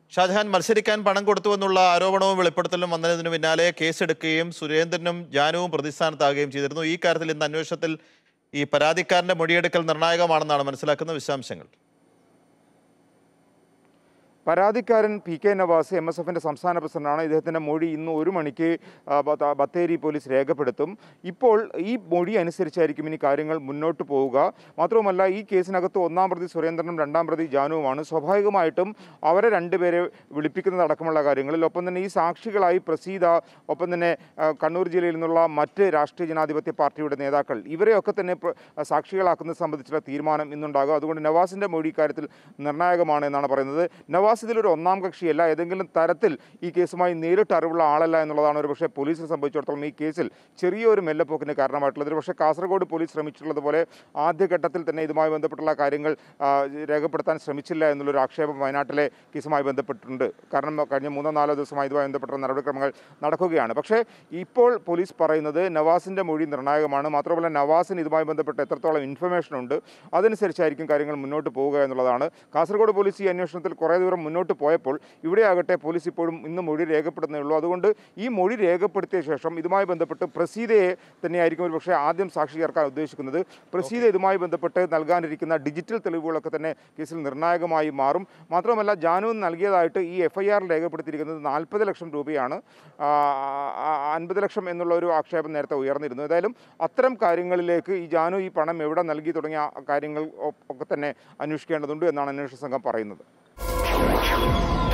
ഷാജഹാൻ മത്സരിക്കാൻ പണം കൊടുത്തുവെന്നുള്ള ആരോപണവും വെളിപ്പെടുത്തലും വന്നതിന് പിന്നാലെ കേസെടുക്കുകയും സുരേന്ദ്രനും ജാനുവും പ്രതിസ്ഥാനത്താകുകയും ചെയ്തിരുന്നു. ഈ കാര്യത്തിൽ ഇന്ന് അന്വേഷണത്തിൽ ഈ പരാതിക്കാരന്റെ മൊഴിയെടുക്കൽ നിർണായകമാണെന്നാണ് മനസ്സിലാക്കുന്ന വിശദാംശങ്ങൾ. പരാതിക്കാരൻ PK നവാസ് MSFന്റെ സംസ്ഥാന പ്രസിഡന്റാണ്. ഇദ്ദേഹത്തിൻ്റെ മൊഴി ഇന്ന് 1 മണിക്ക് ബത്തേരി പോലീസ് രേഖപ്പെടുത്തും. ഇപ്പോൾ ഈ മൊഴി അനുസരിച്ചായിരിക്കും ഇനി കാര്യങ്ങൾ മുന്നോട്ട് പോവുക. മാത്രവുമല്ല, ഈ കേസിനകത്ത് 1-ാം പ്രതി സുരേന്ദ്രനും 2-ാം പ്രതി ജാനുവുമാണ്. സ്വാഭാവികമായിട്ടും അവരെ രണ്ടുപേരെ വിളിപ്പിക്കുന്നതടക്കമുള്ള കാര്യങ്ങളിൽ, ഒപ്പം തന്നെ ഈ സാക്ഷികളായി പ്രസീത, ഒപ്പം തന്നെ കണ്ണൂർ ജില്ലയിൽ നിന്നുള്ള മറ്റ് രാഷ്ട്രീയ ജനാധിപത്യ പാർട്ടിയുടെ നേതാക്കൾ, ഇവരെയൊക്കെ തന്നെ സാക്ഷികളാക്കുന്നത് സംബന്ധിച്ചുള്ള തീരുമാനം ഇന്നുണ്ടാകും. അതുകൊണ്ട് നവാസിൻ്റെ മൊഴി കാര്യത്തിൽ നിർണായകമാണ് എന്നാണ് പറയുന്നത്. നവാസ് ഇതിലൊരു 1-ാം കക്ഷിയല്ല, ഏതെങ്കിലും തരത്തിൽ ഈ കേസുമായി നേരിട്ട് അറിവുള്ള ആളല്ല എന്നുള്ളതാണ് ഒരു പക്ഷേ പോലീസിനെ സംബന്ധിച്ചിടത്തോളം ഈ കേസിൽ ചെറിയൊരു മെല്ലപ്പോക്കിന് കാരണമായിട്ടുള്ളത്. പക്ഷേ കാസർഗോഡ് പോലീസ് ശ്രമിച്ചിട്ടുള്ളതുപോലെ ആദ്യഘട്ടത്തിൽ തന്നെ ഇതുമായി ബന്ധപ്പെട്ടുള്ള കാര്യങ്ങൾ രേഖപ്പെടുത്താൻ ശ്രമിച്ചില്ല എന്നുള്ളൊരു ആക്ഷേപം വയനാട്ടിലെ കേസുമായി ബന്ധപ്പെട്ടിട്ടുണ്ട്. കാരണം കഴിഞ്ഞ 3-4 ദിവസമായി ഇതുമായി ബന്ധപ്പെട്ട നടപടിക്രമങ്ങൾ നടക്കുകയാണ്. പക്ഷേ ഇപ്പോൾ പോലീസ് പറയുന്നത് നവാസിൻ്റെ മൊഴി നിർണായകമാണ്. മാത്രമല്ല, നവാസിന് ഇതുമായി ബന്ധപ്പെട്ട് എത്രത്തോളം ഇൻഫർമേഷൻ ഉണ്ട് അതനുസരിച്ചായിരിക്കും കാര്യങ്ങൾ മുന്നോട്ട് പോവുക എന്നുള്ളതാണ്. കാസർഗോഡ് പോലീസ് ഈ അന്വേഷണത്തിൽ കുറേ ദൂരം മുന്നോട്ട് പോയപ്പോൾ ഇവിടെയാകട്ടെ പോലീസ് ഇപ്പോഴും ഇന്ന് മൊഴി രേഖപ്പെടുന്നേ ഉള്ളൂ. അതുകൊണ്ട് ഈ മൊഴി രേഖപ്പെടുത്തിയ ശേഷം ഇതുമായി ബന്ധപ്പെട്ട് പ്രസീതയെ തന്നെയായിരിക്കും ഒരു പക്ഷേ ആദ്യം സാക്ഷി ചേർക്കാൻ ഉദ്ദേശിക്കുന്നത്. പ്രസീത ഇതുമായി ബന്ധപ്പെട്ട് നൽകാനിരിക്കുന്ന ഡിജിറ്റൽ തെളിവുകളൊക്കെ തന്നെ കേസിൽ നിർണായകമായി മാറും. മാത്രമല്ല, ജാനു നൽകിയതായിട്ട് ഈ FIR രേഖപ്പെടുത്തിയിരിക്കുന്നത് 40 ലക്ഷം രൂപയാണ്. 50 ലക്ഷം എന്നുള്ള ഒരു ആക്ഷേപം നേരത്തെ ഉയർന്നിരുന്നു. ഏതായാലും അത്തരം കാര്യങ്ങളിലേക്ക് ഈ ജാനു ഈ പണം എവിടെ നൽകി തുടങ്ങിയ കാര്യങ്ങൾ ഒക്കെ തന്നെ അന്വേഷിക്കേണ്ടതുണ്ട് എന്നാണ് അന്വേഷണ സംഘം പറയുന്നത്.